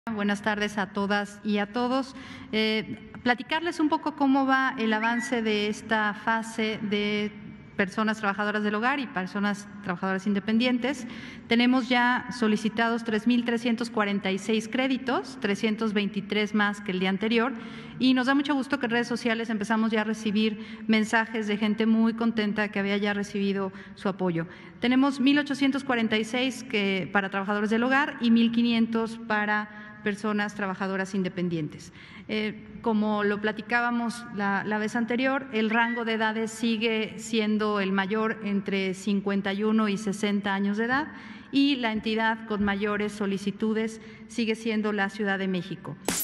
Buenas tardes a todas y a todos. Platicarles un poco cómo va el avance de esta fase de personas trabajadoras del hogar y personas trabajadoras independientes. Tenemos ya solicitados 3,346 créditos, 323 más que el día anterior, y nos da mucho gusto que en redes sociales empezamos ya a recibir mensajes de gente muy contenta que había ya recibido su apoyo. Tenemos 1,846 para trabajadores del hogar y 1,500 para personas trabajadoras independientes. Como lo platicábamos la vez anterior, el rango de edades sigue siendo el mayor entre 51 y 60 años de edad y la entidad con mayores solicitudes sigue siendo la Ciudad de México.